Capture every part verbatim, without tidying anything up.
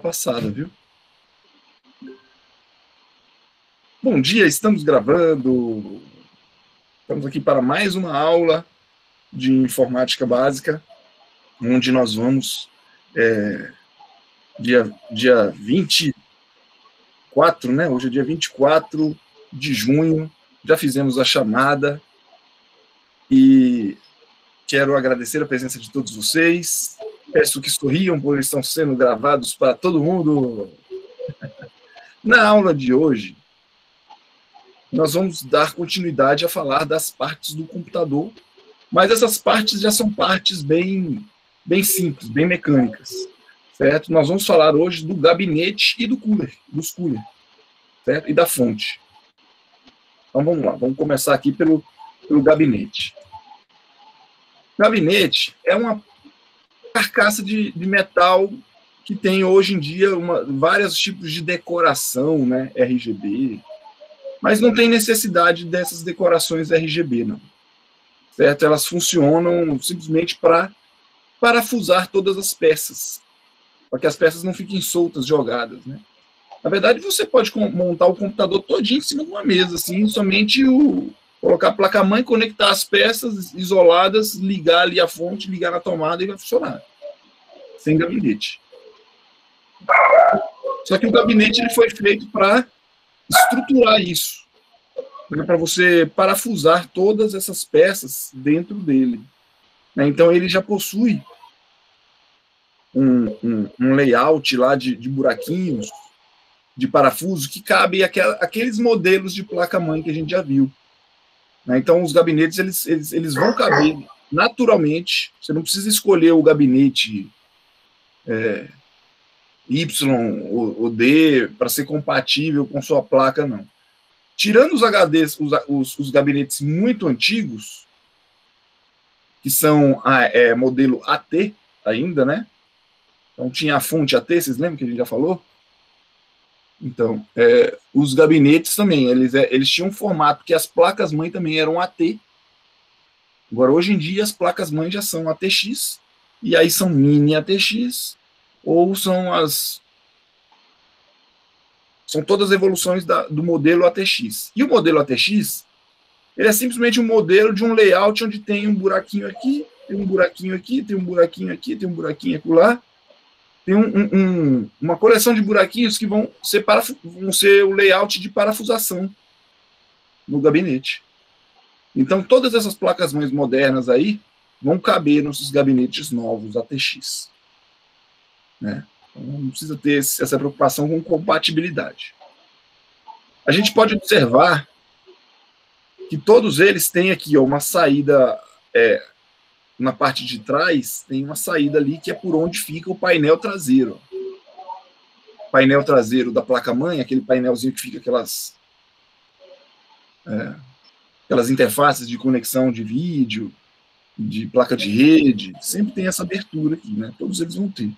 passada, viu? Bom dia, estamos gravando. Estamos aqui para mais uma aula de informática básica, onde nós vamos, é, dia, dia vinte e quatro, né? Hoje é dia vinte e quatro de junho, já fizemos a chamada e quero agradecer a presença de todos vocês. Peço que sorriam, pois estão sendo gravados para todo mundo. Na aula de hoje, nós vamos dar continuidade a falar das partes do computador, mas essas partes já são partes bem, bem simples, bem mecânicas, certo? Nós vamos falar hoje do gabinete e do cooler, dos cooler, certo? E da fonte. Então vamos lá, vamos começar aqui pelo, pelo gabinete. Gabinete é uma carcaça de, de metal que tem hoje em dia uma, vários tipos de decoração, né? R G B, mas não tem necessidade dessas decorações R G B, não. Certo? Elas funcionam simplesmente para parafusar todas as peças, para que as peças não fiquem soltas, jogadas, né? Na verdade, você pode montar o computador todinho em cima de uma mesa, assim, somente o, colocar a placa-mãe, conectar as peças isoladas, ligar ali a fonte, ligar na tomada e vai funcionar. Sem gabinete. Só que o gabinete ele foi feito para estruturar isso, né, para você parafusar todas essas peças dentro dele. Né? Então, ele já possui um, um, um layout lá de, de buraquinhos, de parafuso, que cabe aquela, aqueles modelos de placa-mãe que a gente já viu. Né? Então, os gabinetes eles, eles, eles vão caber naturalmente. Você não precisa escolher o gabinete é, Y ou, ou D para ser compatível com sua placa, não. Tirando os H Ds, os, os, os gabinetes muito antigos, que são é, modelo A T ainda, né? Então tinha a fonte A T, vocês lembram que a gente já falou? Então, é, os gabinetes também, eles, é, eles tinham um formato que as placas-mãe também eram A T. Agora, hoje em dia, as placas-mãe já são A T X, e aí são mini A T X, ou são as... São todas evoluções da, do modelo A T X. E o modelo A T X, ele é simplesmente um modelo de um layout onde tem um buraquinho aqui, tem um buraquinho aqui, tem um buraquinho aqui, tem um buraquinho acolá. Tem um, um, uma coleção de buraquinhos que vão ser, paraf- vão ser o layout de parafusação no gabinete. Então, todas essas placas-mães modernas aí vão caber nos gabinetes novos A T X. Né? Não precisa ter essa preocupação com compatibilidade. A gente pode observar que todos eles têm aqui ó, uma saída, é, na parte de trás, tem uma saída ali que é por onde fica o painel traseiro. O painel traseiro da placa-mãe, aquele painelzinho que fica aquelas, é, aquelas interfaces de conexão de vídeo, de placa de rede, sempre tem essa abertura aqui, né? Todos eles vão ter.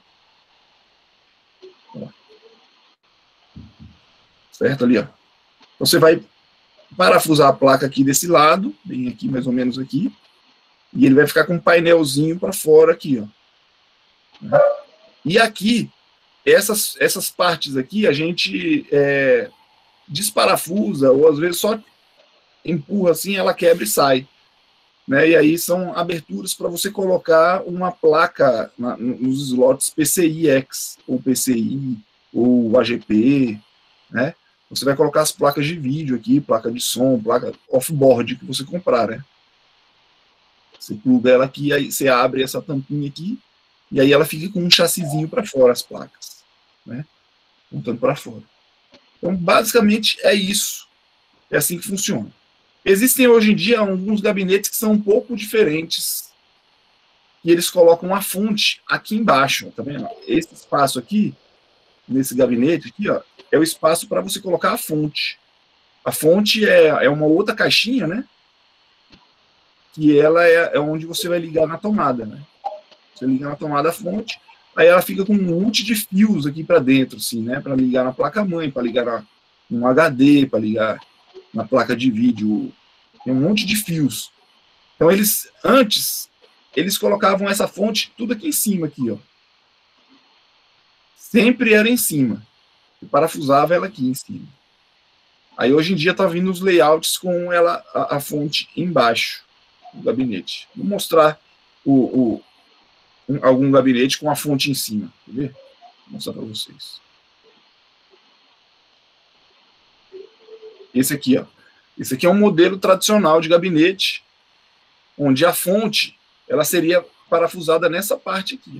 Certo? Ali, ó. Então, você vai parafusar a placa aqui desse lado, bem aqui, mais ou menos aqui, e ele vai ficar com um painelzinho para fora aqui, ó. E aqui, essas, essas partes aqui, a gente é, desparafusa, ou às vezes só empurra assim, ela quebra e sai. Né? E aí são aberturas para você colocar uma placa na, nos slots P C I X, ou P C I, ou A G P, né? Você vai colocar as placas de vídeo aqui, placa de som, placa off-board que você comprar, né? Você pluga ela aqui, aí você abre essa tampinha aqui, e aí ela fica com um chassizinho para fora, as placas, né? Montando para fora. Então, basicamente, é isso. É assim que funciona. Existem, hoje em dia, alguns gabinetes que são um pouco diferentes, e eles colocam a fonte aqui embaixo, tá vendo? Esse espaço aqui, nesse gabinete aqui, ó, é o espaço para você colocar a fonte. A fonte é, é uma outra caixinha, né? Que ela é, é onde você vai ligar na tomada, né? Você liga na tomada a fonte, aí ela fica com um monte de fios aqui para dentro, assim, né? Para ligar na placa-mãe, para ligar na, no H D, para ligar na placa de vídeo. Tem um monte de fios. Então, eles, antes, eles colocavam essa fonte tudo aqui em cima, aqui, ó. sempre era em cima. Eu parafusava ela aqui em cima. Aí hoje em dia tá vindo os layouts com ela, a, a fonte embaixo do gabinete. Vou mostrar o, o, um, algum gabinete com a fonte em cima. Quer ver? Vou mostrar para vocês. Esse aqui, ó. Esse aqui é um modelo tradicional de gabinete, onde a fonte ela seria parafusada nessa parte aqui.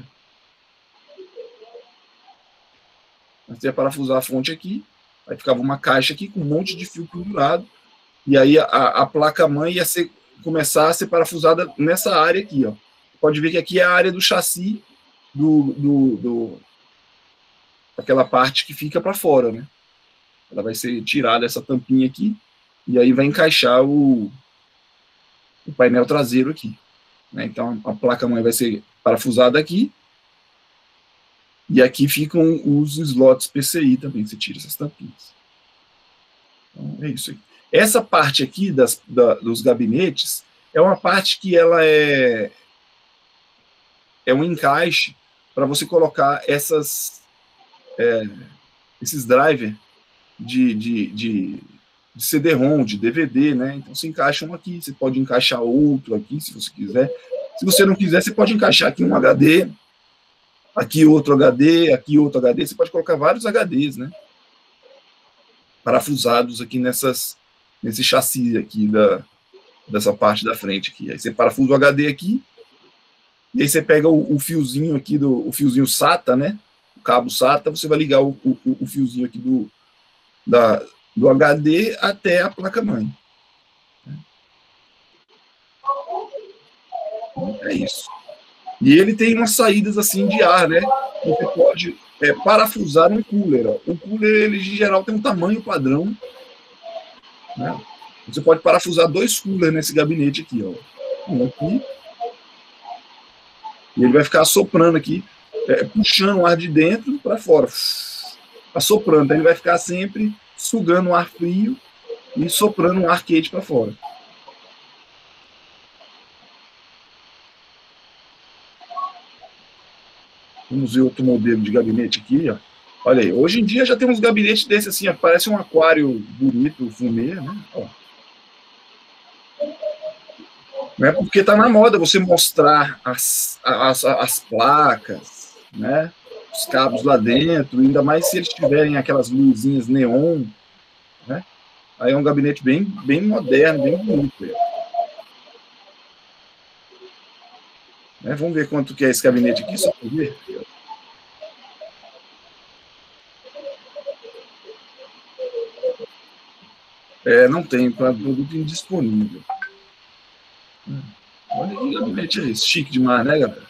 Você ia parafusar a fonte aqui, aí ficava uma caixa aqui com um monte de fio pendurado, e aí a, a placa-mãe ia ser, começar a ser parafusada nessa área aqui. Ó. Pode ver que aqui é a área do chassi, do, do, do aquela parte que fica para fora, né? Ela vai ser tirada essa tampinha aqui, e aí vai encaixar o, o painel traseiro aqui. Né? Então a placa-mãe vai ser parafusada aqui, e aqui ficam os slots P C I também, você tira essas tampinhas. Então, é isso aí. Essa parte aqui das, da, dos gabinetes é uma parte que ela é, é um encaixe para você colocar essas, é, esses drivers de, de, de, de C D ROM, de D V D, né? Então se encaixa um aqui, você pode encaixar outro aqui, se você quiser. Se você não quiser, você pode encaixar aqui um H D, aqui outro H D, aqui outro H D, você pode colocar vários H Ds, né? Parafusados aqui nessas, nesse chassi aqui da, dessa parte da frente aqui. Aí você parafusa o H D aqui, e aí você pega o, o fiozinho aqui, do, o fiozinho SATA, né? O cabo SATA, você vai ligar o, o, o fiozinho aqui do, da, do H D até a placa-mãe. É isso. E ele tem umas saídas assim de ar, né? Você pode é, parafusar um cooler. Ó. O cooler, ele, em geral, tem um tamanho padrão. Né? Você pode parafusar dois coolers nesse gabinete aqui. Ó. Um aqui. E ele vai ficar soprando aqui, é, puxando o ar de dentro para fora. Assoprando. Ele vai ficar sempre sugando o ar frio e soprando um ar quente para fora. Vamos ver outro modelo de gabinete aqui, ó. Olha aí, hoje em dia já tem uns gabinetes desses assim, ó, parece um aquário bonito, fumê, né? Ó. Não é porque tá na moda você mostrar as, as, as placas, né? Os cabos lá dentro, ainda mais se eles tiverem aquelas luzinhas neon, né? Aí é um gabinete bem, bem moderno, bem bonito. Né? Vamos ver quanto que é esse gabinete aqui, só para ver. É, não tem, para produto indisponível. Olha que gabinete é esse, chique demais, né, galera?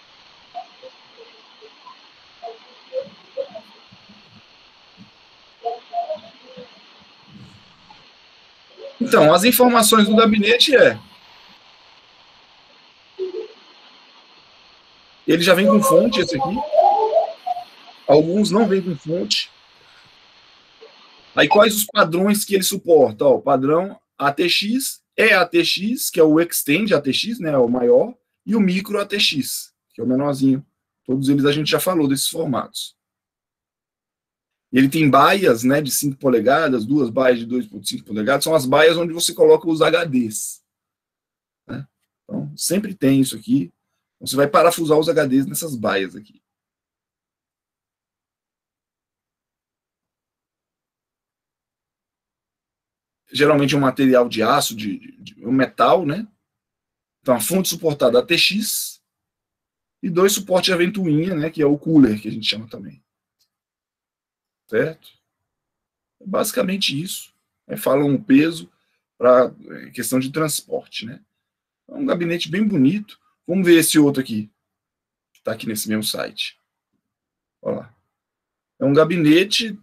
Então, as informações do gabinete é... Ele já vem com fonte, esse aqui. Alguns não vêm com fonte. Aí, quais os padrões que ele suporta? Ó, o padrão A T X, E A T X, que é o Extend A T X, né, o maior, e o Micro A T X, que é o menorzinho. Todos eles a gente já falou desses formatos. Ele tem baias, né, de cinco polegadas, duas baias de dois vírgula cinco polegadas, são as baias onde você coloca os H Ds. Né? Então, sempre tem isso aqui. Então, você vai parafusar os H Ds nessas baias aqui. Geralmente é um material de aço, de, de, de um metal, né? Então, a fonte suportada A T X e dois suportes de ventoinha, né? Que é o cooler, que a gente chama também. Certo? É basicamente isso. Aí falam um peso para questão de transporte, né? É um gabinete bem bonito. Vamos ver esse outro aqui, que está aqui nesse mesmo site. Olha lá. É um gabinete...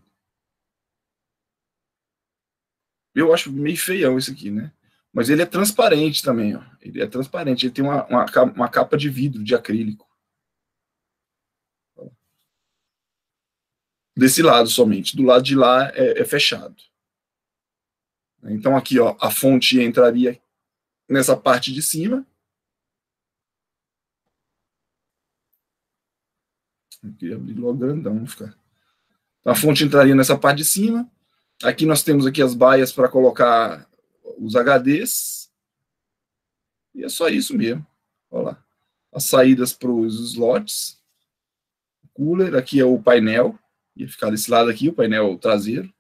Eu acho meio feião esse aqui, né? Mas ele é transparente também, ó. Ele é transparente, ele tem uma, uma, uma capa de vidro, de acrílico. Desse lado somente. Do lado de lá é, é fechado. Então aqui, ó, a fonte entraria nessa parte de cima. Eu queria abrir logo grandão, ficar. A fonte entraria nessa parte de cima. Aqui nós temos aqui as baias para colocar os H Ds. E é só isso mesmo. Olha lá. As saídas para os slots. O cooler, aqui é o painel. Ia ficar desse lado aqui, o painel traseiro.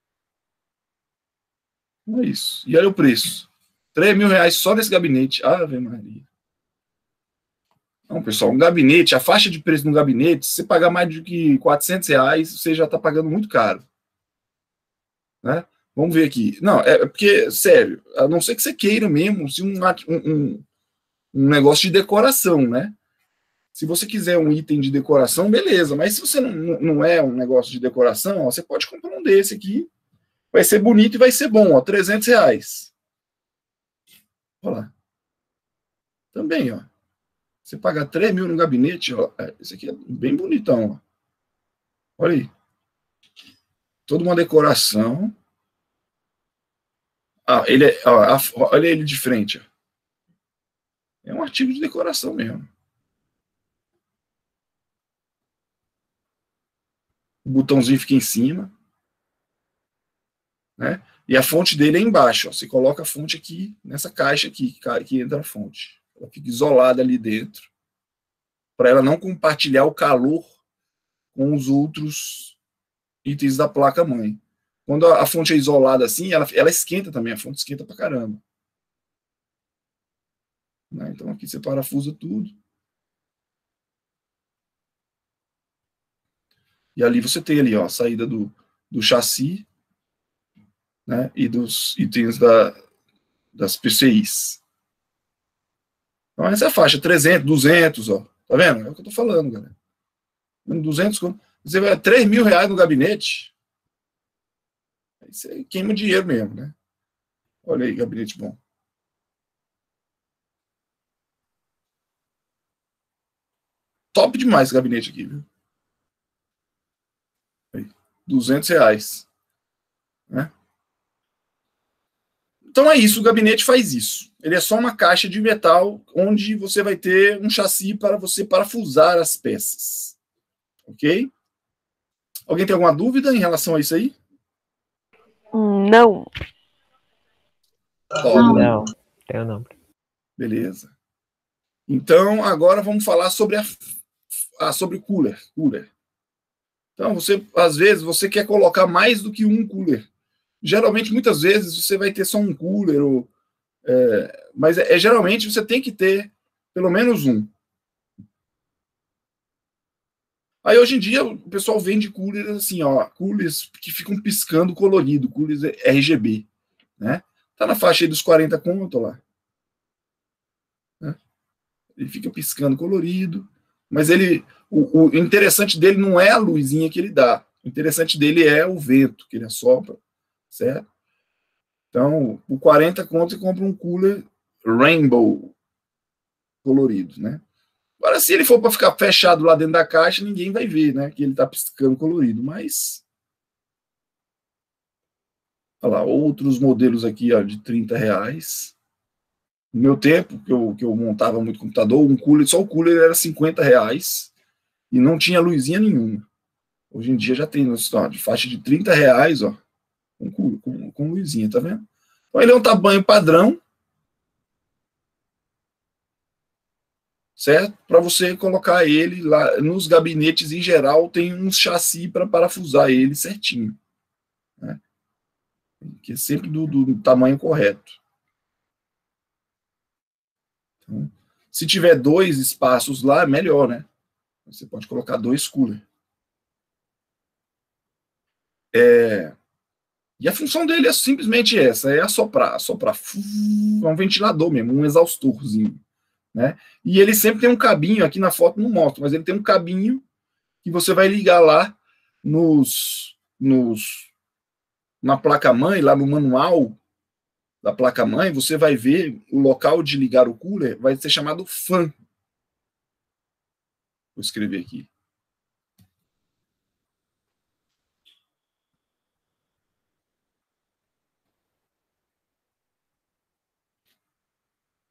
É isso. E olha o preço. três mil reais só nesse gabinete. Ave Maria. Não, pessoal, um gabinete, a faixa de preço de um gabinete, se você pagar mais do que quatrocentos reais, você já está pagando muito caro. Né? Vamos ver aqui. Não, é porque, sério, a não ser que você queira mesmo se um, um, um negócio de decoração, né? Se você quiser um item de decoração, beleza. Mas se você não, não é um negócio de decoração, ó, você pode comprar um desse aqui. Vai ser bonito e vai ser bom, ó, trezentos reais. Olha lá. Também, ó. Você paga três mil no gabinete, ó. Esse aqui é bem bonitão, ó. Olha aí. Toda uma decoração. Ah, ele é, ó, olha ele de frente, ó. É um artigo de decoração mesmo. O botãozinho fica em cima, né? E a fonte dele é embaixo, ó. Você coloca a fonte aqui, nessa caixa aqui, que entra a fonte. Ela fica isolada ali dentro, para ela não compartilhar o calor com os outros itens da placa-mãe. Quando a, a fonte é isolada assim, ela, ela esquenta também, a fonte esquenta pra caramba. Né? Então aqui você parafusa tudo. E ali você tem ali, ó, a saída do, do chassi, né, e dos itens da, das P C Is. Então essa é a faixa, trezentos, duzentos, ó. Tá vendo? É o que eu tô falando, galera. duzentos, você vai três mil reais no gabinete, aí você queima dinheiro mesmo, né? Olha aí, gabinete bom. Top demais esse gabinete aqui, viu? Aí, duzentos reais. Né? Então é isso, o gabinete faz isso. Ele é só uma caixa de metal onde você vai ter um chassi para você parafusar as peças. Ok? Alguém tem alguma dúvida em relação a isso aí? Não. Top. Não, tenho não. Beleza. Então, agora vamos falar sobre a, a sobre cooler, cooler. Então, você, às vezes, você quer colocar mais do que um cooler. Geralmente, muitas vezes, você vai ter só um cooler, ou, é, mas é, é, geralmente você tem que ter pelo menos um. Aí, hoje em dia, o pessoal vende coolers assim, ó, coolers que ficam piscando colorido, coolers R G B, né? Tá na faixa aí dos quarenta conto lá. Né? Ele fica piscando colorido, mas ele, o, o interessante dele não é a luzinha que ele dá, o interessante dele é o vento que ele assopra, certo? Então, por quarenta conto você compra um cooler rainbow colorido, né? Agora, se ele for para ficar fechado lá dentro da caixa, ninguém vai ver, né? Que ele está piscando colorido, mas... Olha lá, outros modelos aqui, ó, de trinta reais. No meu tempo, que eu, que eu montava muito computador, um cooler, só o cooler era cinquenta reais e não tinha luzinha nenhuma. Hoje em dia já tem, ó, de faixa de trinta reais, ó, com, com, com luzinha, tá vendo? Então ele é um tamanho padrão, certo? Para você colocar ele lá nos gabinetes em geral, tem um chassi para parafusar ele certinho, né? Que é sempre do, do tamanho correto. Então, se tiver dois espaços lá, melhor, né? Você pode colocar dois coolers. É, e a função dele é simplesmente essa, é assoprar, assoprar, é um ventilador mesmo, um exaustorzinho, né? E ele sempre tem um cabinho, aqui na foto não mostra, mas ele tem um cabinho que você vai ligar lá nos, nos na placa-mãe, lá no manual da placa-mãe, você vai ver o local de ligar o cooler vai ser chamado fan. Vou escrever aqui.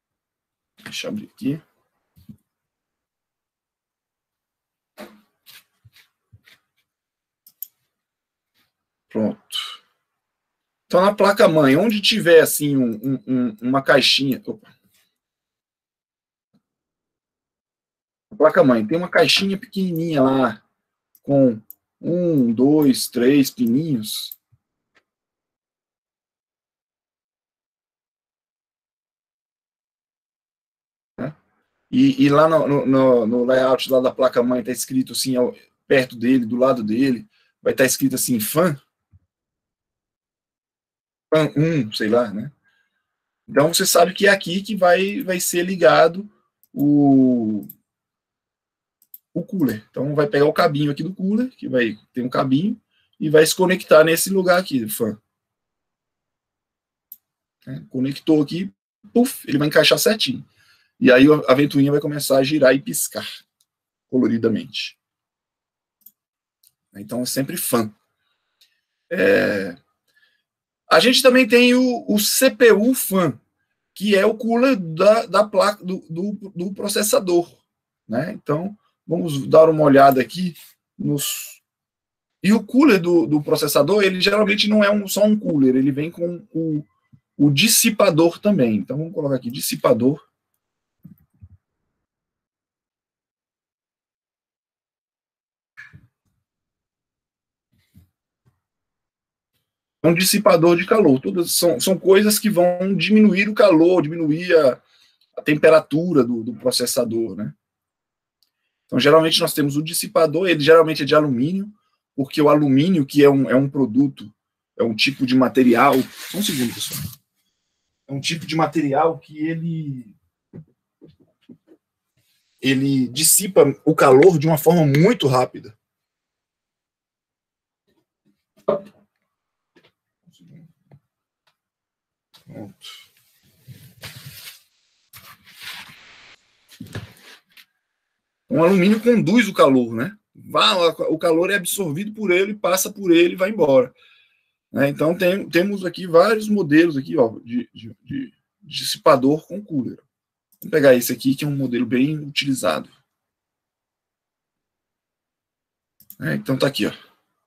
Deixa eu abrir aqui. Pronto. Então, na placa-mãe, onde tiver, assim, um, um, uma caixinha... Opa. A placa-mãe tem uma caixinha pequenininha lá, com um, dois, três pininhos. Né? E, e lá no, no, no layout lá da placa-mãe está escrito assim, ao, perto dele, do lado dele, vai estar tá escrito assim, fan. fan um, sei lá, né? Então você sabe que é aqui que vai, vai ser ligado o, o cooler. Então vai pegar o cabinho aqui do cooler, que vai ter um cabinho, e vai se conectar nesse lugar aqui, fan. Né? Conectou aqui, puff, ele vai encaixar certinho. E aí a ventoinha vai começar a girar e piscar coloridamente. Então é sempre fan. É... A gente também tem o, o C P U fan, que é o cooler da, da placa do, do, do processador. Né? Então, vamos dar uma olhada aqui nos. E o cooler do, do processador, ele geralmente não é um, só um cooler, ele vem com o, o dissipador também. Então, vamos colocar aqui dissipador. É um dissipador de calor. Todas são, são coisas que vão diminuir o calor, diminuir a, a temperatura do, do processador, né? Então, geralmente, nós temos o dissipador, ele geralmente é de alumínio, porque o alumínio, que é um, é um produto, é um tipo de material... Só um segundo, pessoal. É um tipo de material que ele... ele dissipa o calor de uma forma muito rápida. Pronto. O alumínio conduz o calor, né? O calor é absorvido por ele, passa por ele e vai embora. Então, tem, temos aqui vários modelos aqui, ó, de, de, de dissipador com cooler. Vamos pegar esse aqui, que é um modelo bem utilizado. Então, tá aqui, ó.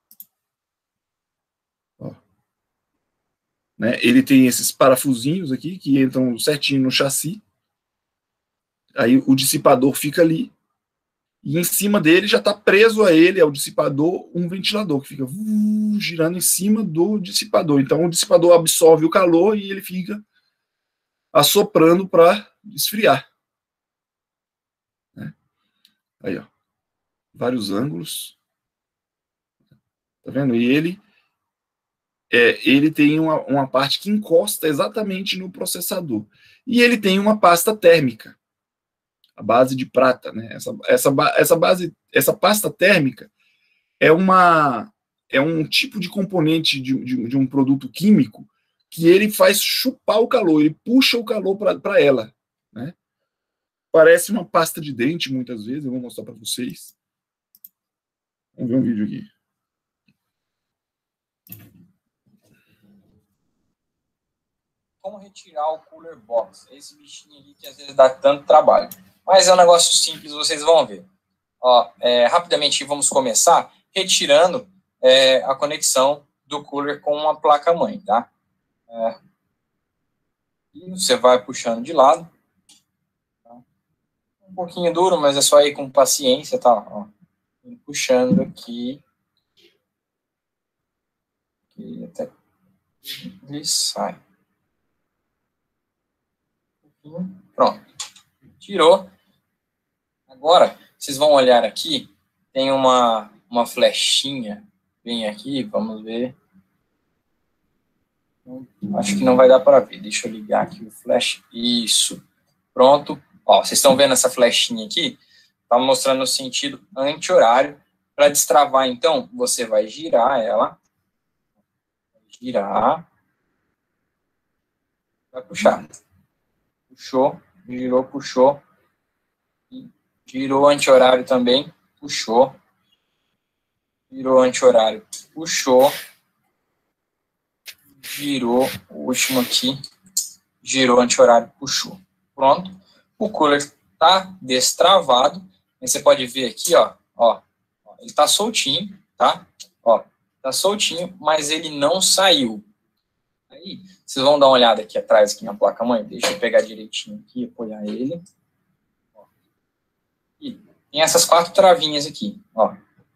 ó. Né? Ele tem esses parafusinhos aqui, que entram certinho no chassi. Aí o dissipador fica ali. E em cima dele já está preso a ele, ao dissipador, um ventilador que fica uh, girando em cima do dissipador. Então o dissipador absorve o calor e ele fica assoprando para esfriar. Né? Aí, ó. Vários ângulos. Tá vendo? E ele, é, ele tem uma, uma parte que encosta exatamente no processador. E ele tem uma pasta térmica. A base de prata, né? Essa, essa, essa base, essa pasta térmica é uma é um tipo de componente de, de, de um produto químico que ele faz chupar o calor, ele puxa o calor para ela, né? Parece uma pasta de dente muitas vezes, eu vou mostrar para vocês. Vamos ver um vídeo aqui. Como retirar o cooler box? Esse bichinho aqui que às vezes dá tanto trabalho. Mas é um negócio simples, vocês vão ver. Ó, é, rapidamente vamos começar retirando é, a conexão do cooler com uma placa-mãe, tá? É, e você vai puxando de lado. Tá? Um pouquinho duro, mas é só ir com paciência, tá? Ó, puxando aqui. aqui até ele sai. Pronto. Tirou. Agora, vocês vão olhar aqui, tem uma, uma flechinha bem aqui, vamos ver. Acho que não vai dar para ver. Deixa eu ligar aqui o flash. Isso. Pronto. Ó, vocês estão vendo essa flechinha aqui? Está mostrando o sentido anti-horário. Para destravar, então, você vai girar ela. Girar. Vai puxar. Puxou, girou, puxou. Girou anti-horário também. Puxou. Virou anti-horário, puxou, girou, o último aqui, girou anti-horário, puxou. Pronto. O cooler está destravado. Você pode ver aqui, ó, ó, ele está soltinho, tá? Ó, tá soltinho, mas ele não saiu. Aí, vocês vão dar uma olhada aqui atrás, aqui na placa-mãe. Deixa eu pegar direitinho aqui, apoiar ele. Ó. E tem essas quatro travinhas aqui, ó.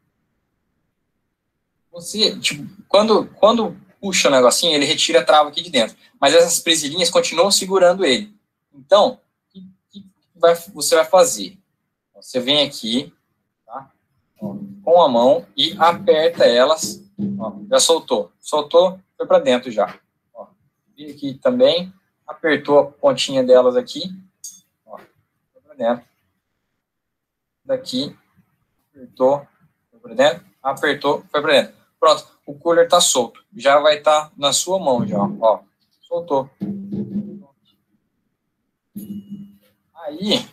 Você, tipo, quando, quando puxa o negocinho, ele retira a trava aqui de dentro. Mas essas presilhinhas continuam segurando ele. Então, o que, que vai, você vai fazer? Você vem aqui, tá? Ó, com a mão e aperta elas. Ó, já soltou. Soltou, foi para dentro já. Ó, vem aqui também, apertou a pontinha delas aqui. Ó, foi para dentro. Daqui, apertou, foi para dentro. Apertou, foi para dentro. Pronto, o cooler está solto. Já vai estar tá na sua mão já, ó. Soltou. Aí,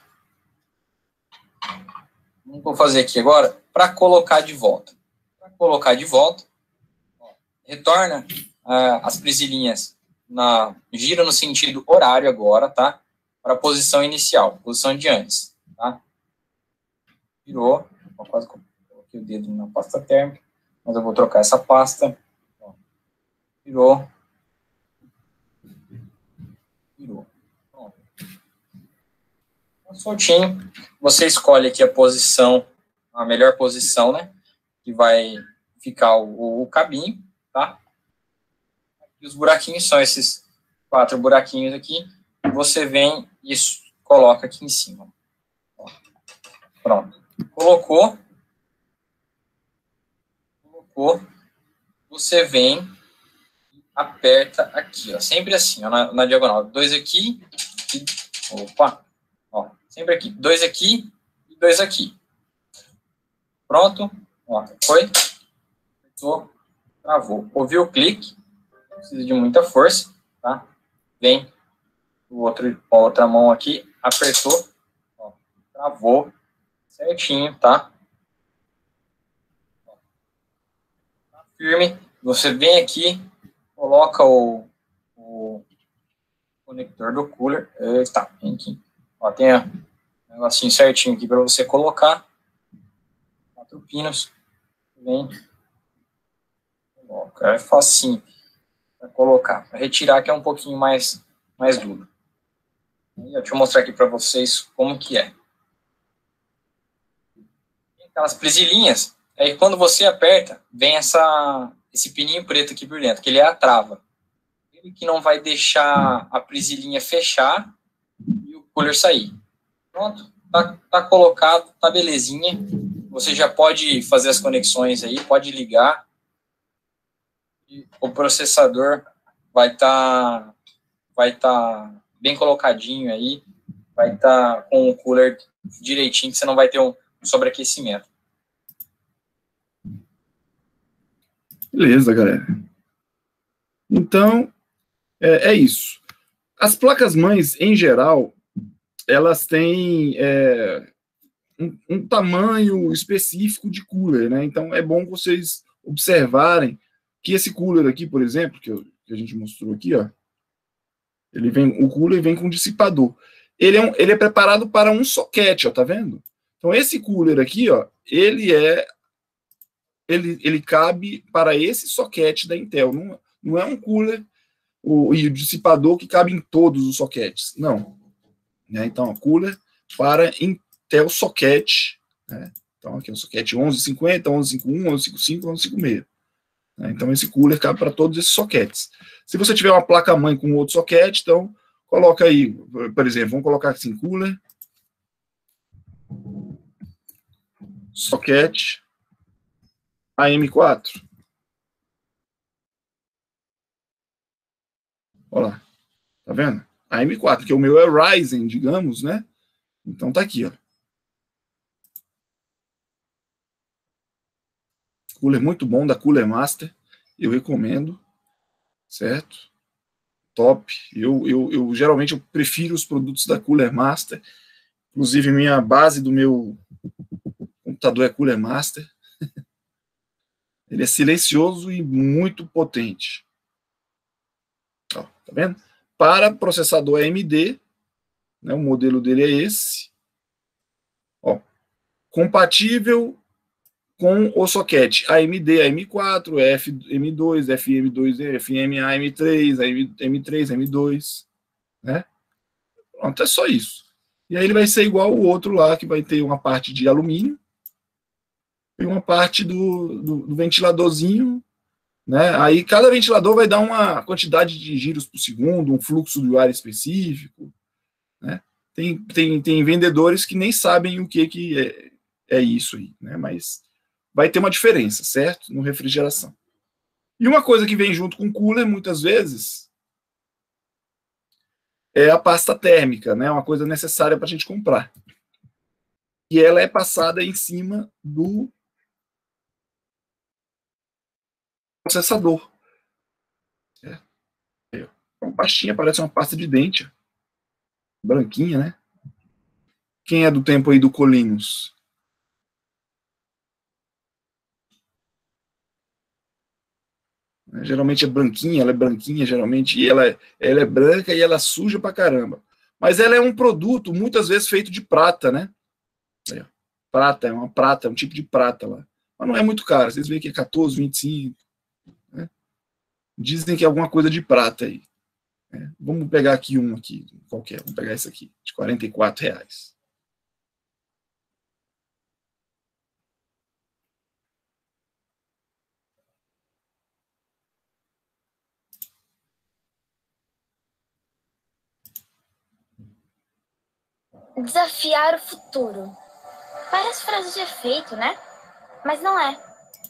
vou fazer aqui agora para colocar de volta. Para colocar de volta, ó, retorna ah, as presilhinhas, na, gira no sentido horário agora, tá? Para a posição inicial, posição de antes, tá? Virou, ó, quase coloquei o dedo na pasta térmica. Mas eu vou trocar essa pasta. Virou. Virou. Pronto. Soltinho. Você escolhe aqui a posição, a melhor posição, né? Que vai ficar o, o cabinho, tá? E os buraquinhos são esses quatro buraquinhos aqui. Você vem e coloca aqui em cima. Pronto. Colocou. Colocou. Você vem e aperta aqui, ó, sempre assim, ó, na, na diagonal. Dois aqui, e, opa, ó, sempre aqui. Dois aqui e dois aqui. Pronto, ó, foi, apertou, travou. Ouviu o clique, não precisa de muita força, tá? Vem o outro, a outra mão aqui, apertou, ó, travou, certinho, tá? Tá firme. Você vem aqui, coloca o, o conector do cooler. Eita, vem aqui. Ó, tem um negocinho certinho aqui para você colocar. Quatro pinos. Vem. Coloca. É facinho para colocar. Para retirar, que é um pouquinho mais, mais duro. Deixa eu mostrar aqui para vocês como que é. Tem aquelas presilhinhas. Aí quando você aperta, vem essa... esse pininho preto aqui por dentro, que ele é a trava. Ele que não vai deixar a presilhinha fechar e o cooler sair. Pronto, tá, tá colocado, tá belezinha. Você já pode fazer as conexões aí, pode ligar. E o processador vai estar tá, vai tá bem colocadinho aí, vai estar tá com o cooler direitinho, que você não vai ter um sobreaquecimento. Beleza, galera. Então, é, é isso. As placas-mães, em geral, elas têm é, um, um tamanho específico de cooler, né? Então, é bom vocês observarem que esse cooler aqui, por exemplo, que, eu, que a gente mostrou aqui, ó, ele vem, o cooler vem com dissipador. Ele é, um, ele é preparado para um soquete, ó, tá vendo? Então, esse cooler aqui, ó, ele é Ele, ele cabe para esse soquete da Intel. Não, não é um cooler o, e o dissipador que cabe em todos os soquetes. Não. Né? Então, cooler para Intel soquete. Né? Então, aqui é o soquete onze cinquenta, onze cinquenta e um, onze cinquenta e cinco, onze cinquenta e seis. Né? Então, esse cooler cabe para todos esses soquetes. Se você tiver uma placa-mãe com outro soquete, então, coloca aí, por exemplo, vamos colocar assim, cooler, soquete, A M quatro. Olha lá. Tá vendo? A M quatro, que o meu é Ryzen, digamos, né? Então tá aqui, ó. Cooler muito bom da Cooler Master. Eu recomendo. Certo? Top. Eu, eu, eu geralmente eu prefiro os produtos da Cooler Master. Inclusive, minha base do meu computador é Cooler Master. Ele é silencioso e muito potente. Ó, tá vendo? Para processador A M D, né, o modelo dele é esse. Ó, compatível com o soquete A M D, A M quatro, F M dois, F M dois, F M A, M três, M três, M dois, né? Pronto, é só isso. E aí ele vai ser igual o outro lá, que vai ter uma parte de alumínio e uma parte do, do, do ventiladorzinho, né? Aí cada ventilador vai dar uma quantidade de giros por segundo, um fluxo de ar específico, né? Tem, tem, tem vendedores que nem sabem o que, que é, é isso aí, né? Mas vai ter uma diferença, certo? No refrigeração. E uma coisa que vem junto com o cooler, muitas vezes, é a pasta térmica, né? Uma coisa necessária para a gente comprar. E ela é passada em cima do processador. É. Uma pastinha, parece uma pasta de dente. Branquinha, né? Quem é do tempo aí do Colinos? Geralmente é branquinha, ela é branquinha, geralmente, e ela é, ela é branca e ela suja pra caramba. Mas ela é um produto, muitas vezes, feito de prata, né? É. Prata, é uma prata, é um tipo de prata lá. Mas não é muito caro, vocês veem que é quatorze, vinte e cinco. Né? Dizem que é alguma coisa de prata aí. É. Vamos pegar aqui um aqui, qualquer, vamos pegar esse aqui, de quarenta e quatro reais. Desafiar o futuro. Parece frase de efeito, né? Mas não é.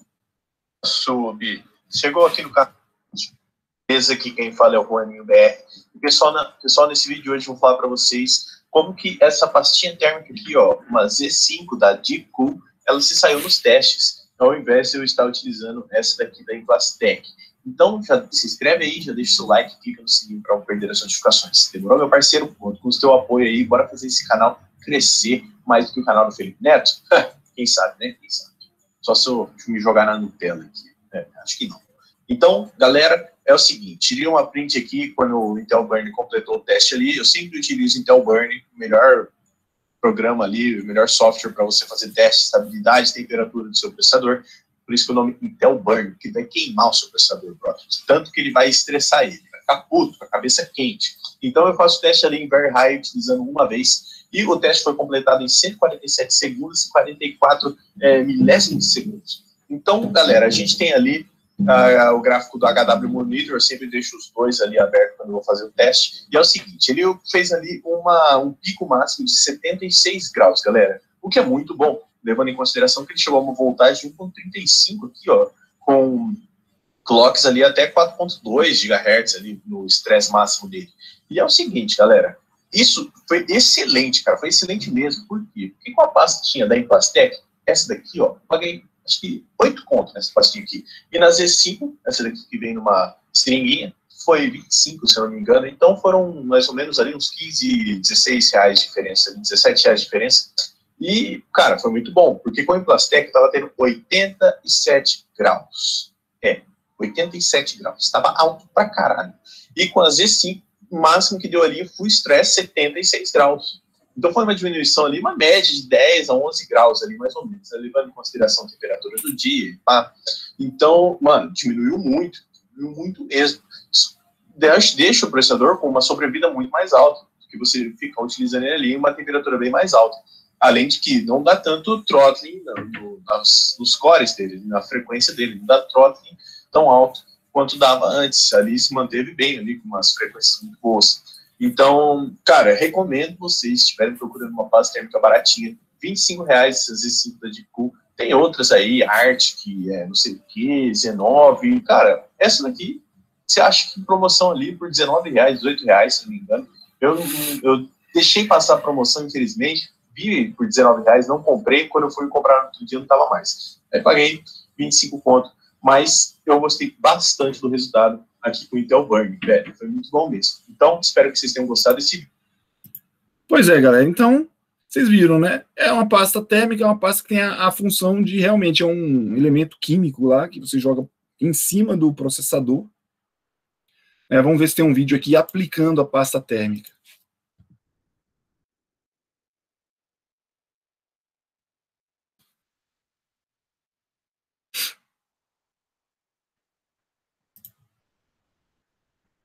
Sub. Chegou aqui no canal. Beleza, aqui quem fala é o Juaninho B R. E pessoal, na, pessoal, nesse vídeo hoje eu vou falar para vocês como que essa pastinha térmica aqui, ó, uma Z cinco da Deepcool, ela se saiu nos testes, ao invés de eu estar utilizando essa daqui da Implastec. Então, já se inscreve aí, já deixa o seu like, clica no sininho para não perder as notificações. Demorou, meu parceiro? Conto com o seu apoio aí, bora fazer esse canal crescer mais do que o canal do Felipe Neto? Quem sabe, né? Quem sabe? Só se eu me jogar na Nutella aqui. É, acho que não. Então, galera, é o seguinte, tirei uma print aqui quando o Intel Burn completou o teste ali. Eu sempre utilizo o Intel Burn, o melhor programa ali, o melhor software para você fazer teste de estabilidade, temperatura do seu processador. Por isso que o nome Intel Burn, que vai queimar o seu processador, bro. Tanto que ele vai estressar ele, vai ficar puto, com a cabeça quente. Então eu faço o teste ali em Very High, utilizando uma vez, e o teste foi completado em cento e quarenta e sete segundos e quarenta e quatro é, milésimos de segundos. Então, galera, a gente tem ali uh, o gráfico do H W Monitor, eu sempre deixo os dois ali abertos quando eu vou fazer o teste, e é o seguinte, ele fez ali uma, um pico máximo de setenta e seis graus, galera, o que é muito bom, levando em consideração que ele chegou a uma voltagem de um vírgula trinta e cinco aqui, ó, com clocks ali até quatro vírgula dois gigahertz ali no estresse máximo dele. E é o seguinte, galera, isso foi excelente, cara, foi excelente mesmo. Por quê? Porque com a pastinha da Implastec, essa daqui, ó, paguei acho que oito contos nessa pastinha aqui. E na Z cinco, essa daqui que vem numa seringuinha, foi vinte e cinco, se eu não me engano. Então foram mais ou menos ali uns quinze, dezesseis reais de diferença, dezessete reais de diferença. E, cara, foi muito bom, porque com a Implastec estava tendo oitenta e sete graus. É, oitenta e sete graus. Estava alto pra caralho. E com a Z cinco, o máximo que deu ali foi estresse setenta e seis graus. Então foi uma diminuição ali, uma média de dez a onze graus ali, mais ou menos, né, levando em consideração a temperatura do dia. Tá? Então, mano, diminuiu muito, diminuiu muito mesmo. Deixa, deixa o processador com uma sobrevida muito mais alta, porque você fica utilizando ele ali em uma temperatura bem mais alta. Além de que não dá tanto throttling no, no, nas, nos cores dele, na frequência dele, não dá throttling tão alto quanto dava antes. Ali se manteve bem ali, com umas frequências muito boas. Então, cara, recomendo vocês, se estiverem procurando uma pasta térmica baratinha, vinte e cinco reais, essas Z cinco da Deepcool. Tem outras aí, Art, que é não sei o que, Z nove. Cara, essa daqui, você acha que promoção ali por dezenove reais, dezoito reais, se não me engano. Eu, eu deixei passar a promoção, infelizmente, vi por dezenove reais, não comprei, quando eu fui comprar no outro dia não estava mais. Aí paguei vinte e cinco conto, mas eu gostei bastante do resultado aqui com o Intel Burn, velho, foi muito bom mesmo. Então, espero que vocês tenham gostado desse vídeo. Pois é, galera, então, vocês viram, né? É uma pasta térmica, é uma pasta que tem a, a função de, realmente, é um elemento químico lá, que você joga em cima do processador. É, vamos ver se tem um vídeo aqui aplicando a pasta térmica.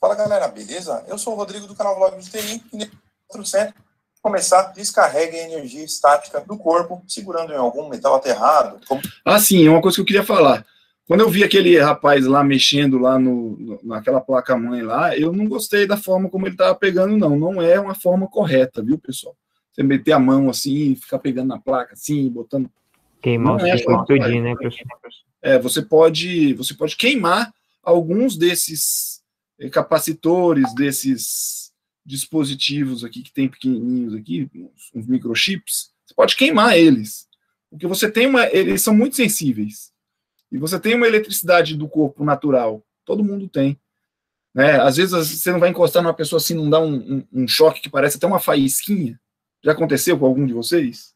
Fala galera, beleza? Eu sou o Rodrigo do canal Vlog de T I e nesse quatrocentos começar, descarregue a energia estática do corpo, segurando em algum metal aterrado. Como... Ah, sim, é uma coisa que eu queria falar. Quando eu vi aquele rapaz lá mexendo lá no, no, naquela placa-mãe lá, eu não gostei da forma como ele estava pegando, não. Não é uma forma correta, viu, pessoal? Você meter a mão assim, ficar pegando na placa assim, botando... Queimar o é circuito todinho, né, professor? É, você pode, você pode queimar alguns desses capacitores, desses dispositivos aqui, que tem pequenininhos aqui, uns microchips, você pode queimar eles, porque você tem uma, eles são muito sensíveis, e você tem uma eletricidade do corpo natural, todo mundo tem, né? Às vezes você não vai encostar numa pessoa assim, não dá um, um, um choque que parece até uma faísquinha. Já aconteceu com algum de vocês?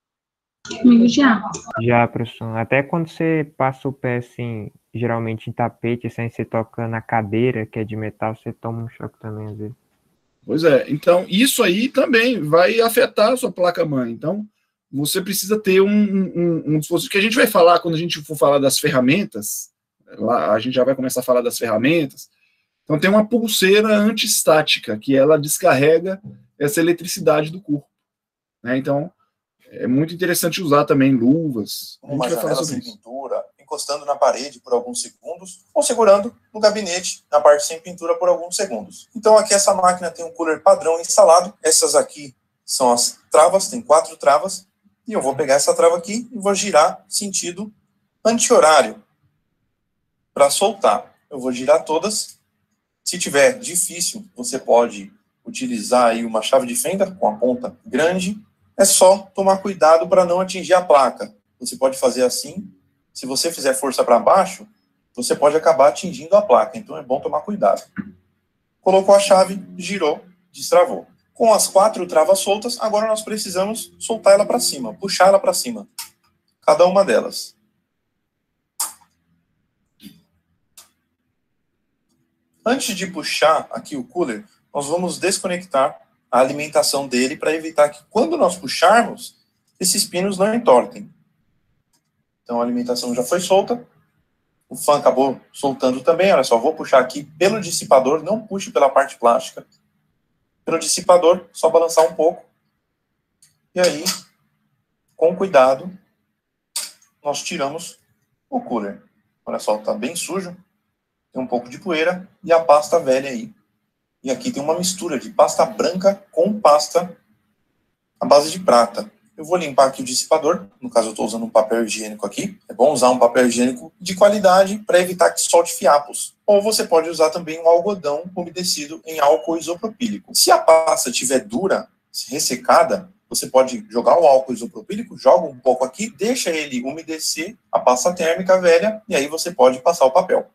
Já. Já, professor. Até quando você passa o pé, assim, geralmente em tapete, assim, você toca na cadeira, que é de metal, você toma um choque também, às vezes. Pois é. Então, isso aí também vai afetar a sua placa-mãe. Então, você precisa ter um, um, um dispositivo, que a gente vai falar quando a gente for falar das ferramentas, lá a gente já vai começar a falar das ferramentas. Então, tem uma pulseira antiestática, que ela descarrega essa eletricidade do corpo, né? Então, é muito interessante usar também luvas. Uma janela sem pintura, encostando na parede por alguns segundos, ou segurando no gabinete, na parte sem pintura, por alguns segundos. Então, aqui essa máquina tem um cooler padrão instalado. Essas aqui são as travas, tem quatro travas. E eu vou pegar essa trava aqui e vou girar sentido anti-horário para soltar. Eu vou girar todas. Se tiver difícil, você pode utilizar aí uma chave de fenda com a ponta grande. É só tomar cuidado para não atingir a placa. Você pode fazer assim. Se você fizer força para baixo, você pode acabar atingindo a placa. Então é bom tomar cuidado. Colocou a chave, girou, destravou. Com as quatro travas soltas, agora nós precisamos soltar ela para cima, puxar ela para cima. Cada uma delas. Antes de puxar aqui o cooler, nós vamos desconectar a alimentação dele para evitar que, quando nós puxarmos, esses pinos não entortem. Então a alimentação já foi solta. O fã acabou soltando também. Olha só, vou puxar aqui pelo dissipador, não puxe pela parte plástica. Pelo dissipador, só balançar um pouco. E aí, com cuidado, nós tiramos o cooler. Olha só, tá bem sujo. Tem um pouco de poeira e a pasta velha aí. E aqui tem uma mistura de pasta branca com pasta à base de prata. Eu vou limpar aqui o dissipador. No caso, eu estou usando um papel higiênico aqui. É bom usar um papel higiênico de qualidade para evitar que solte fiapos. Ou você pode usar também um algodão umedecido em álcool isopropílico. Se a pasta estiver dura, ressecada, você pode jogar o álcool isopropílico, joga um pouco aqui, deixa ele umedecer a pasta térmica velha e aí você pode passar o papel.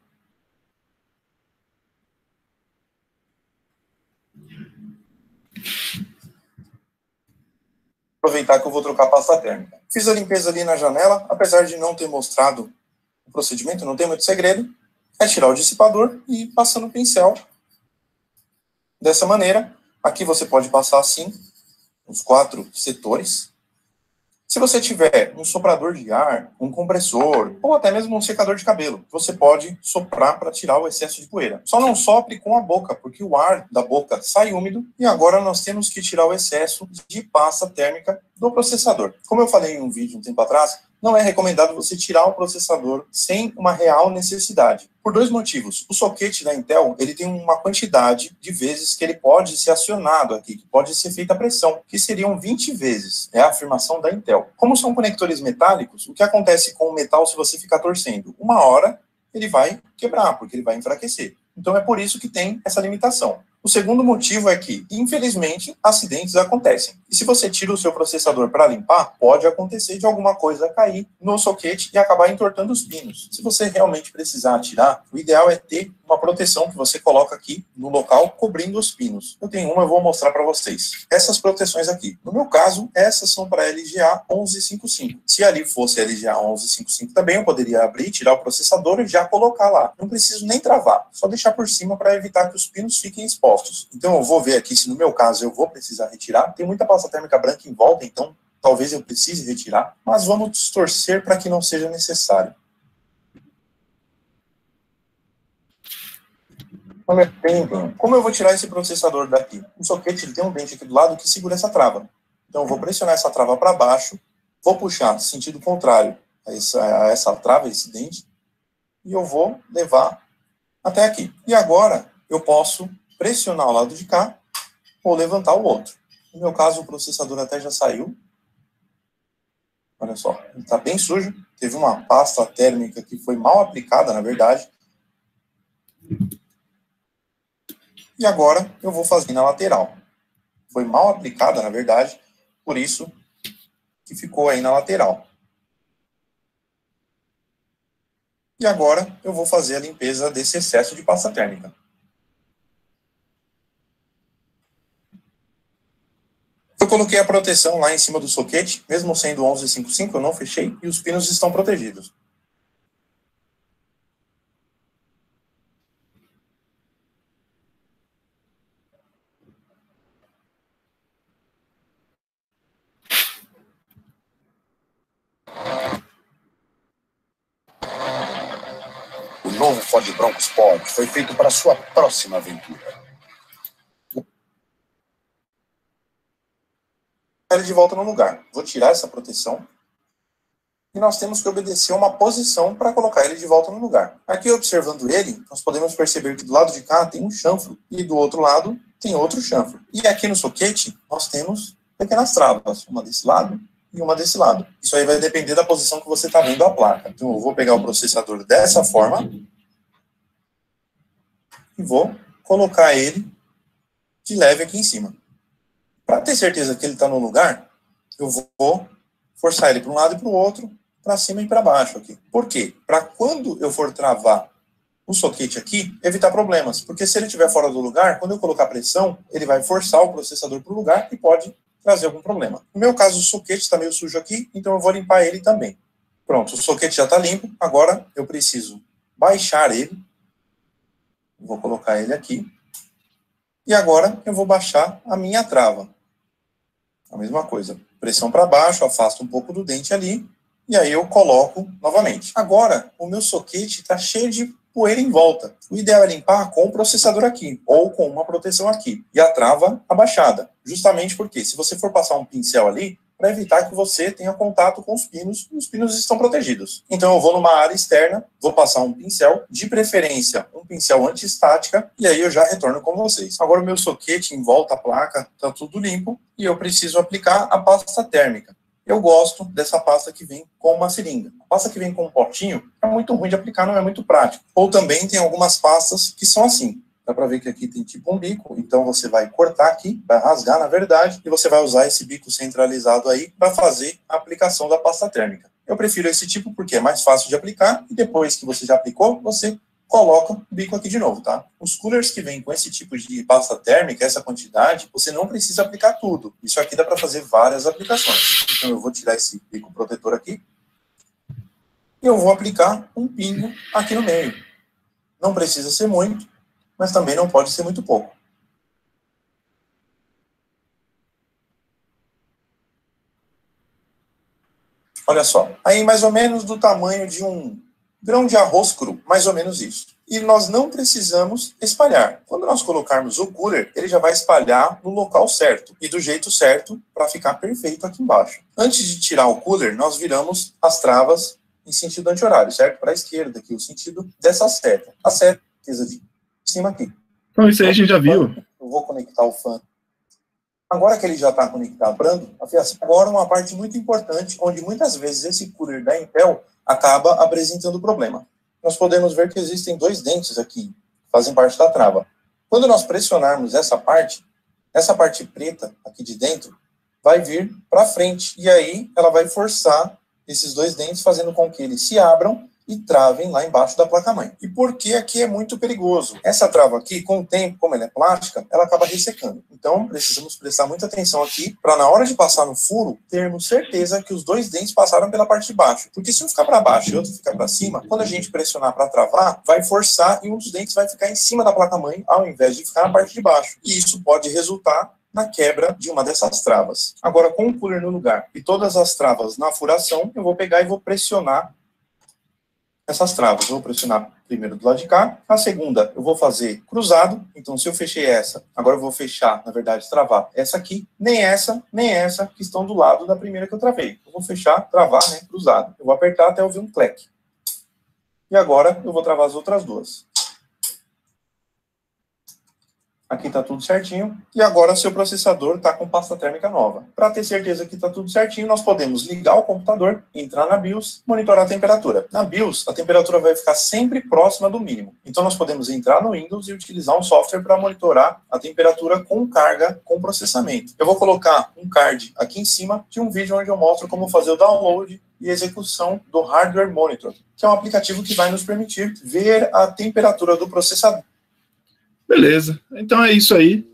Aproveitar que eu vou trocar a pasta térmica. Fiz a limpeza ali na janela, apesar de não ter mostrado o procedimento, não tem muito segredo. É tirar o dissipador e ir passando o pincel. Dessa maneira, aqui você pode passar assim, os quatro setores. Se você tiver um soprador de ar, um compressor, ou até mesmo um secador de cabelo, você pode soprar para tirar o excesso de poeira. Só não sopre com a boca, porque o ar da boca sai úmido e agora nós temos que tirar o excesso de pasta térmica do processador. Como eu falei em um vídeo um tempo atrás, não é recomendado você tirar o processador sem uma real necessidade. Por dois motivos. O soquete da Intel, ele tem uma quantidade de vezes que ele pode ser acionado aqui, que pode ser feita a pressão, que seriam vinte vezes. É a afirmação da Intel. Como são conectores metálicos, o que acontece com o metal se você ficar torcendo? Uma hora ele vai quebrar, porque ele vai enfraquecer. Então é por isso que tem essa limitação. O segundo motivo é que, infelizmente, acidentes acontecem. E se você tira o seu processador para limpar, pode acontecer de alguma coisa cair no soquete e acabar entortando os pinos. Se você realmente precisar tirar, o ideal é ter uma proteção que você coloca aqui no local, cobrindo os pinos. Eu tenho uma, eu vou mostrar para vocês. Essas proteções aqui. No meu caso, essas são para L G A onze cinquenta e cinco. Se ali fosse L G A onze cinquenta e cinco também, eu poderia abrir, tirar o processador e já colocar lá. Não preciso nem travar, só deixar por cima para evitar que os pinos fiquem expostos. Então eu vou ver aqui se no meu caso eu vou precisar retirar. Tem muita pasta térmica branca em volta, então talvez eu precise retirar, mas vamos torcer para que não seja necessário. Como eu vou tirar esse processador daqui? O soquete ele tem um dente aqui do lado que segura essa trava. Então eu vou pressionar essa trava para baixo, vou puxar sentido contrário a essa, a essa trava, esse dente, e eu vou levar até aqui. E agora eu posso pressionar o lado de cá ou levantar o outro. No meu caso, o processador até já saiu. Olha só, ele está bem sujo. Teve uma pasta térmica que foi mal aplicada, na verdade. E agora eu vou fazer na lateral. Foi mal aplicada, na verdade, por isso que ficou aí na lateral. E agora eu vou fazer a limpeza desse excesso de pasta térmica. Eu coloquei a proteção lá em cima do soquete, mesmo sendo onze cinquenta e cinco, eu não fechei, e os pinos estão protegidos. O novo Ford Bronco Sport foi feito para sua próxima aventura. Ele de volta no lugar. Vou tirar essa proteção. E nós temos que obedecer uma posição para colocar ele de volta no lugar. Aqui, observando ele, nós podemos perceber que do lado de cá tem um chanfro e do outro lado tem outro chanfro. E aqui no soquete, nós temos pequenas travas, uma desse lado e uma desse lado. Isso aí vai depender da posição que você está vendo a placa. Então, eu vou pegar o processador dessa forma e vou colocar ele de leve aqui em cima. Para ter certeza que ele está no lugar, eu vou forçar ele para um lado e para o outro, para cima e para baixo aqui. Por quê? Para quando eu for travar o soquete aqui, evitar problemas. Porque se ele estiver fora do lugar, quando eu colocar pressão, ele vai forçar o processador para o lugar e pode trazer algum problema. No meu caso, o soquete está meio sujo aqui, então eu vou limpar ele também. Pronto, o soquete já está limpo. Agora eu preciso baixar ele. Vou colocar ele aqui. E agora eu vou baixar a minha trava. A mesma coisa. Pressão para baixo, afasto um pouco do dente ali. E aí eu coloco novamente. Agora, o meu soquete está cheio de poeira em volta. O ideal é limpar com o processador aqui, ou com uma proteção aqui. E a trava abaixada. Justamente porque, se você for passar um pincel ali, para evitar que você tenha contato com os pinos, e os pinos estão protegidos. Então eu vou numa área externa, vou passar um pincel, de preferência um pincel anti-estática, e aí eu já retorno com vocês. Agora o meu soquete em volta à placa está tudo limpo, e eu preciso aplicar a pasta térmica. Eu gosto dessa pasta que vem com uma seringa. A pasta que vem com um potinho é muito ruim de aplicar, não é muito prático. Ou também tem algumas pastas que são assim. Dá para ver que aqui tem tipo um bico, então você vai cortar aqui, vai rasgar na verdade, e você vai usar esse bico centralizado aí para fazer a aplicação da pasta térmica. Eu prefiro esse tipo porque é mais fácil de aplicar, e depois que você já aplicou, você coloca o bico aqui de novo, tá? Os coolers que vêm com esse tipo de pasta térmica, essa quantidade, você não precisa aplicar tudo. Isso aqui dá para fazer várias aplicações. Então eu vou tirar esse bico protetor aqui, e eu vou aplicar um pingo aqui no meio. Não precisa ser muito, mas também não pode ser muito pouco. Olha só, aí mais ou menos do tamanho de um grão de arroz cru, mais ou menos isso. E nós não precisamos espalhar. Quando nós colocarmos o cooler, ele já vai espalhar no local certo e do jeito certo para ficar perfeito aqui embaixo. Antes de tirar o cooler, nós viramos as travas em sentido anti-horário, certo? Para a esquerda aqui, o sentido dessa seta. A seta de cima aqui. Então, isso aí a gente já viu. Eu vou conectar o fã. Agora que ele já está conectado, agora uma parte muito importante, onde muitas vezes esse cooler da Intel acaba apresentando problema. Nós podemos ver que existem dois dentes aqui, que fazem parte da trava. Quando nós pressionarmos essa parte, essa parte preta aqui de dentro vai vir para frente, e aí ela vai forçar esses dois dentes, fazendo com que eles se abram e travem lá embaixo da placa-mãe. E por que aqui é muito perigoso? Essa trava aqui, com o tempo, como ela é plástica, ela acaba ressecando. Então, precisamos prestar muita atenção aqui, para na hora de passar no furo, termos certeza que os dois dentes passaram pela parte de baixo. Porque se um ficar para baixo e o outro ficar para cima, quando a gente pressionar para travar, vai forçar e um dos dentes vai ficar em cima da placa-mãe, ao invés de ficar na parte de baixo. E isso pode resultar na quebra de uma dessas travas. Agora, com o cooler no lugar e todas as travas na furação, eu vou pegar e vou pressionar essas travas. Eu vou pressionar primeiro do lado de cá, a segunda eu vou fazer cruzado, então se eu fechei essa, agora eu vou fechar, na verdade, travar essa aqui, nem essa, nem essa que estão do lado da primeira que eu travei. Eu vou fechar, travar, né, cruzado. Eu vou apertar até ouvir um cleque. E agora eu vou travar as outras duas. Aqui está tudo certinho. E agora seu processador está com pasta térmica nova. Para ter certeza que está tudo certinho, nós podemos ligar o computador, entrar na BIOS, monitorar a temperatura. Na BIOS, a temperatura vai ficar sempre próxima do mínimo. Então nós podemos entrar no Windows e utilizar um software para monitorar a temperatura com carga, com processamento. Eu vou colocar um card aqui em cima de um vídeo onde eu mostro como fazer o download e execução do Hardware Monitor, que é um aplicativo que vai nos permitir ver a temperatura do processador. Beleza, então é isso aí.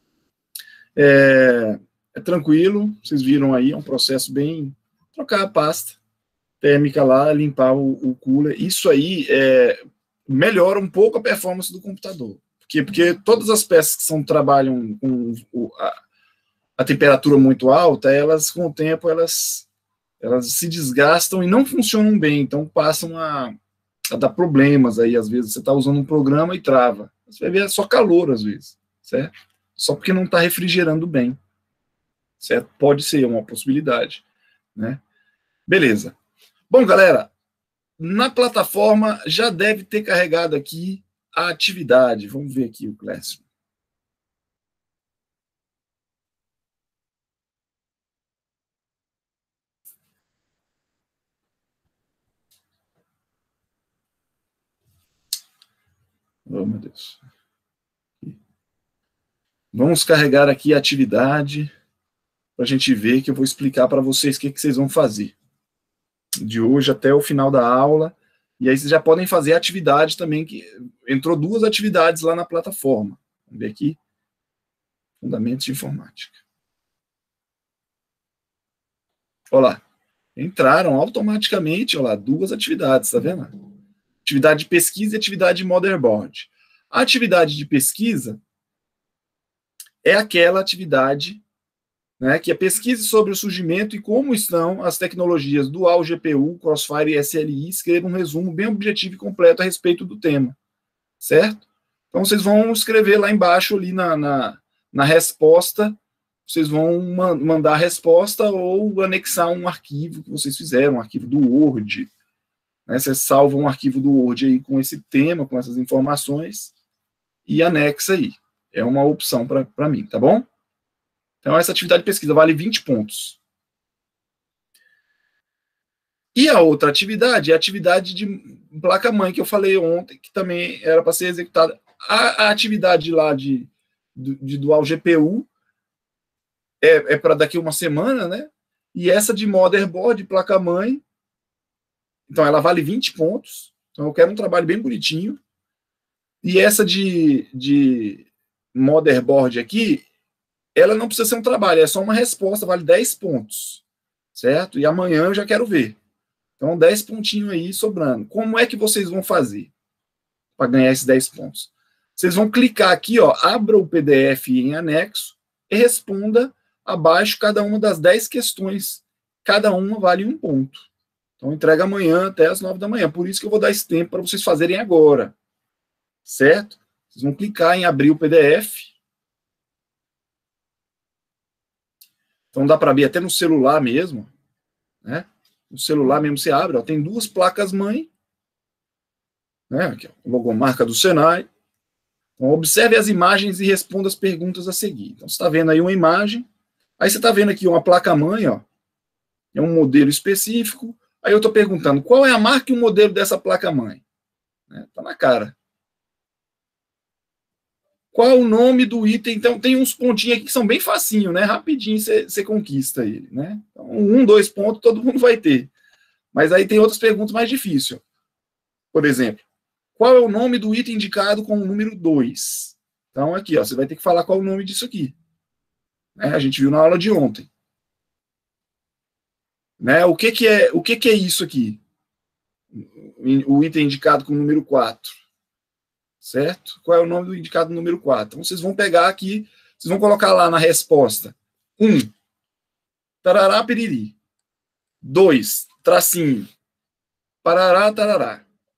É, é tranquilo, vocês viram aí, é um processo bem... Trocar a pasta térmica lá, limpar o, o cooler. Isso aí é, melhora um pouco a performance do computador. Por quê? Porque todas as peças que são, trabalham com o, a, a temperatura muito alta, elas, com o tempo, elas, elas se desgastam e não funcionam bem. Então, passam a, a dar problemas aí. Às vezes, você está usando um programa e trava. Você vai ver só calor, às vezes, certo? Só porque não está refrigerando bem, certo? Pode ser uma possibilidade, né? Beleza. Bom, galera, na plataforma já deve ter carregado aqui a atividade. Vamos ver aqui o Classroom. Oh, meu Deus. Vamos carregar aqui a atividade para a gente ver, que eu vou explicar para vocês o que, que vocês vão fazer de hoje até o final da aula. E aí vocês já podem fazer a atividade também, que entrou duas atividades lá na plataforma. Vamos ver aqui. Fundamentos de Informática. Olha lá. Entraram automaticamente, olha lá, duas atividades, tá vendo? Atividade de pesquisa e atividade de motherboard. A atividade de pesquisa é aquela atividade, né, que é pesquise sobre o surgimento e como estão as tecnologias Dual G P U, Crossfire e S L I. Escreva um resumo bem objetivo e completo a respeito do tema, certo? Então, vocês vão escrever lá embaixo, ali na, na, na resposta, vocês vão ma mandar a resposta ou anexar um arquivo que vocês fizeram, um arquivo do Word, né? Vocês salvam um arquivo do Word aí com esse tema, com essas informações, e anexa aí. É uma opção para mim, tá bom? Então, essa atividade de pesquisa vale vinte pontos. E a outra atividade é a atividade de placa-mãe, que eu falei ontem, que também era para ser executada. A, a atividade lá de, de, de Dual G P U é, é para daqui uma semana, né? E essa de motherboard, placa-mãe, então ela vale vinte pontos. Então, eu quero um trabalho bem bonitinho. E essa de... de motherboard aqui, ela não precisa ser um trabalho, é só uma resposta, vale dez pontos, certo? E amanhã eu já quero ver. Então, dez pontinhos aí sobrando. Como é que vocês vão fazer para ganhar esses dez pontos? Vocês vão clicar aqui, ó, abra o P D F em anexo e responda abaixo cada uma das dez questões. Cada uma vale um ponto. Então, entrega amanhã até as nove da manhã. Por isso que eu vou dar esse tempo para vocês fazerem agora, certo? Vocês vão clicar em abrir o P D F. Então dá para abrir até no celular mesmo, né? No celular mesmo você abre, ó, tem duas placas-mãe, né? Aqui, ó, logomarca do Senai. Então, observe as imagens e responda as perguntas a seguir. Então, você está vendo aí uma imagem, aí você está vendo aqui uma placa-mãe, ó, é um modelo específico. Aí eu estou perguntando, qual é a marca e o modelo dessa placa-mãe? Né? Tá na cara. Qual o nome do item? Então, tem uns pontinhos aqui que são bem facinho, né? Rapidinho você conquista ele, né? Então, um, dois pontos todo mundo vai ter. Mas aí tem outras perguntas mais difíceis. Por exemplo, qual é o nome do item indicado com o número dois? Então, aqui, ó, você vai ter que falar qual é o nome disso aqui. Né? A gente viu na aula de ontem. Né? O que que é, o que que é isso aqui? O item indicado com o número quatro. Certo? Qual é o nome do indicado número quatro? Então, vocês vão pegar aqui, vocês vão colocar lá na resposta. um. Tarará, piriri. dois. Tracinho. Parará, tarará.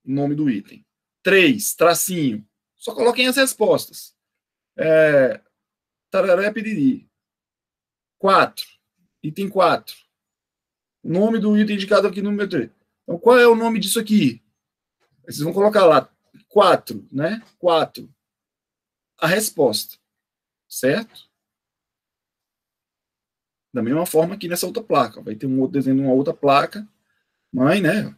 o nome do item. três, tracinho. Só coloquem as respostas. É, tararé, piriri. quatro, item quatro. Nome do item indicado aqui no número três. Então, qual é o nome disso aqui? Vocês vão colocar lá, quatro, né? quatro. A resposta. Certo? Da mesma forma aqui nessa outra placa. Vai ter um outro desenho de uma outra placa. Mãe, né?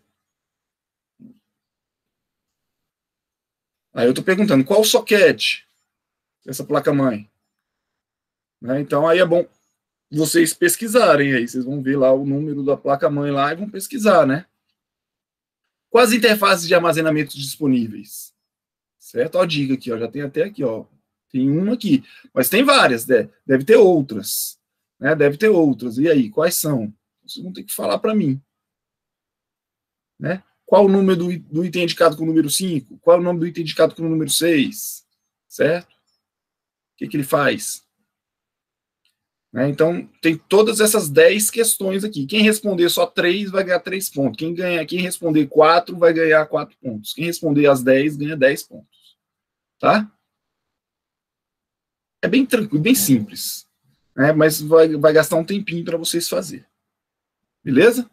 Aí eu estou perguntando, qual o soquete dessa placa-mãe? Né? Então, aí é bom vocês pesquisarem aí. Vocês vão ver lá o número da placa-mãe lá e vão pesquisar, né? Quais interfaces de armazenamento disponíveis? Certo? Ó, a dica aqui, ó. Já tem até aqui, ó. Tem uma aqui. Mas tem várias, né? Deve ter outras. Né? Deve ter outras. E aí, quais são? Vocês vão ter que falar para mim. Né? Qual o número do, do item indicado com o número cinco? Qual é o nome do item indicado com o número seis? Certo? O que, que ele faz? Né? Então, tem todas essas dez questões aqui. Quem responder só três vai ganhar três pontos. Quem, ganha, quem responder quatro vai ganhar quatro pontos. Quem responder as dez ganha dez pontos. Tá? É bem tranquilo, bem simples. Né? Mas vai, vai gastar um tempinho para vocês fazerem. Beleza?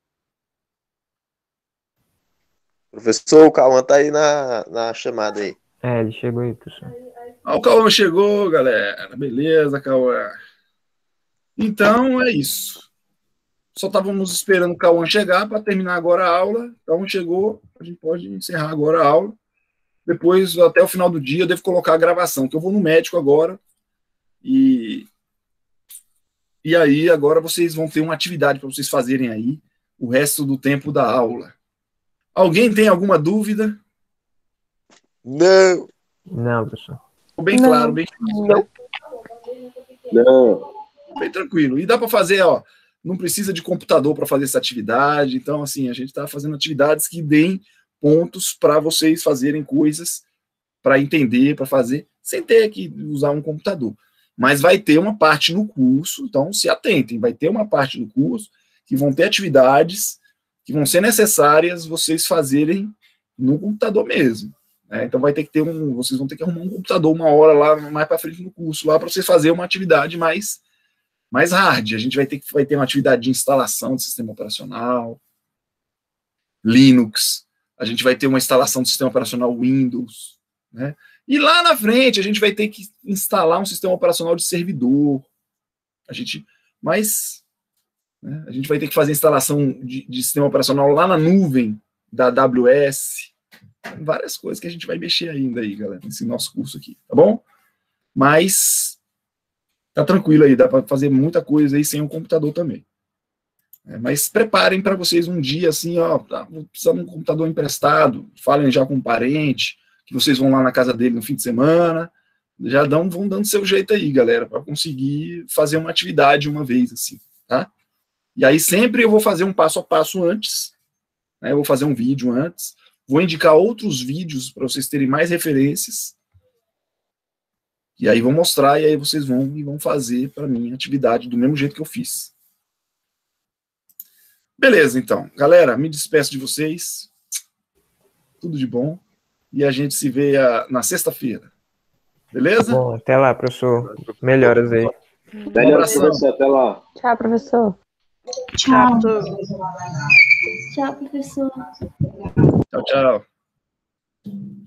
Professor, o Cauã tá aí na, na chamada aí. É, ele chegou aí, professor. Ah, o Cauã chegou, galera. Beleza, Cauã. Então, é isso. Só estávamos esperando o Cauã chegar para terminar agora a aula. Então, chegou, a gente pode encerrar agora a aula. Depois, até o final do dia, eu devo colocar a gravação, que eu vou no médico agora. E, e aí, agora vocês vão ter uma atividade para vocês fazerem aí o resto do tempo da aula. Alguém tem alguma dúvida? Não. Não, professor. Ficou bem claro, bem claro. Não. Não. Bem tranquilo. E dá para fazer, ó, não precisa de computador para fazer essa atividade. Então, assim, a gente está fazendo atividades que deem pontos para vocês fazerem coisas para entender, para fazer, sem ter que usar um computador. Mas vai ter uma parte no curso, então se atentem, vai ter uma parte no curso que vão ter atividades que vão ser necessárias vocês fazerem no computador mesmo. Né? Então vai ter que ter um, vocês vão ter que arrumar um computador uma hora lá, mais para frente no curso, lá para vocês fazerem uma atividade mais, mais hard. A gente vai ter que vai ter uma atividade de instalação de sistema operacional, Linux, a gente vai ter uma instalação do sistema operacional Windows, né? E lá na frente a gente vai ter que instalar um sistema operacional de servidor. A gente, mas né, a gente vai ter que fazer instalação de, de sistema operacional lá na nuvem da A W S. Várias coisas que a gente vai mexer ainda aí, galera, nesse nosso curso aqui, tá bom? Mas tá tranquilo aí, dá para fazer muita coisa aí sem um computador também. É, mas preparem para vocês um dia assim, ó, tá, precisando de um computador emprestado, falem já com um parente, que vocês vão lá na casa dele no fim de semana, já dão, vão dando seu jeito aí, galera, para conseguir fazer uma atividade uma vez, assim, tá? E aí sempre eu vou fazer um passo a passo antes, né, eu vou fazer um vídeo antes, vou indicar outros vídeos para vocês terem mais referências, e aí vou mostrar, e aí vocês vão e vão fazer para mim a atividade do mesmo jeito que eu fiz. Beleza, então. Galera, me despeço de vocês. Tudo de bom. E a gente se vê a, na sexta-feira. Beleza? Bom, até lá, professor. Melhoras aí. Melhoras, professor. Até lá. Tchau, professor. Tchau. Tchau, professor. Tchau, tchau.